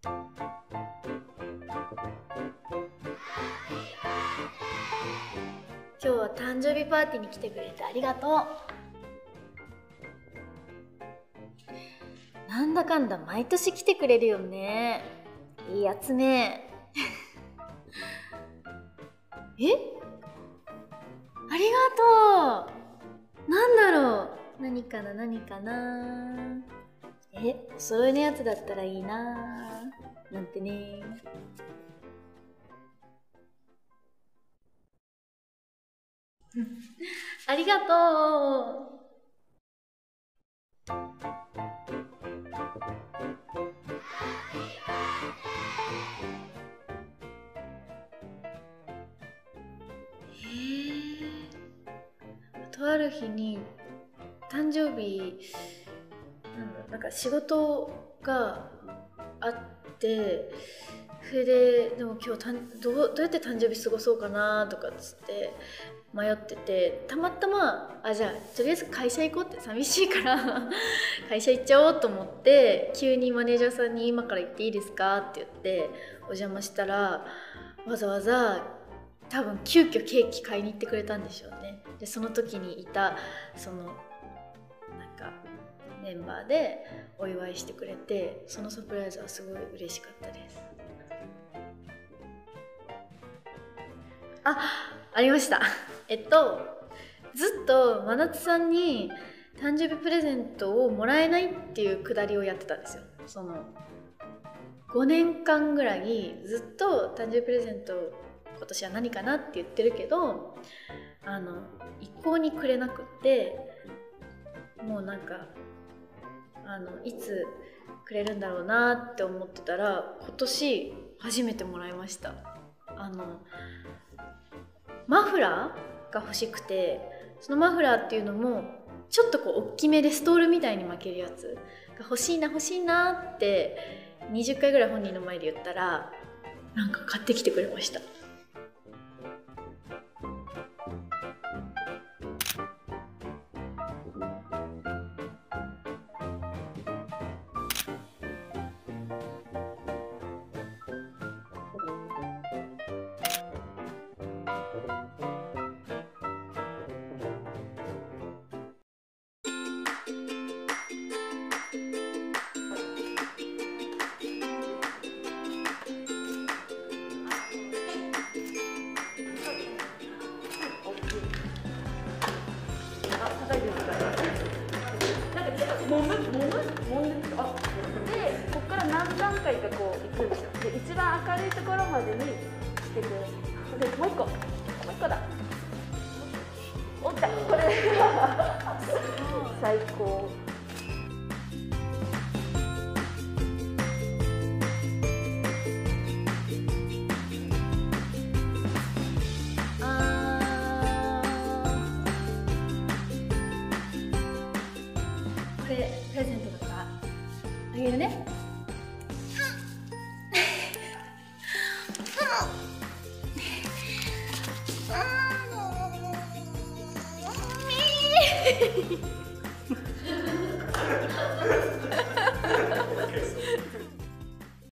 今日は誕生日パーティーに来てくれてありがとう。なんだかんだ毎年来てくれるよね。いいやつね。え？ありがとう。なんだろう。何かな。お揃いのやつだったらいいななんてね。ありがとう。とある日に誕生日なんか仕事があって、それでも今日どうやって誕生日過ごそうかなとかっつって迷ってて、たまたまじゃあとりあえず会社行こうって、寂しいから会社行っちゃおうと思って、急にマネージャーさんに今から行っていいですかって言ってお邪魔したら、わざわざ多分急遽ケーキ買いに行ってくれたんでしょうね。でその時にいたそのなんかメンバーでお祝いしてくれて、そのサプライズはすごい嬉しかったです。ありました。ずっと真夏さんに誕生日プレゼントをもらえないっていうくだりをやってたんですよ。その5年間ぐらいずっと誕生日プレゼント今年は何かなって言ってるけど、一向にくれなくって、もうなんかいつくれるんだろうなって思ってたら、今年初めてもらいました。マフラーが欲しくて、そのマフラーっていうのもちょっとこう大きめでストールみたいに巻けるやつが欲しいなって20回ぐらい本人の前で言ったら、なんか買ってきてくれました。で、ここから何段階かこう行くんですよ。で、一番明るいところまでにしてくれる。で、もう一個だ。おった、これ最高。これプレゼントだからあげるね。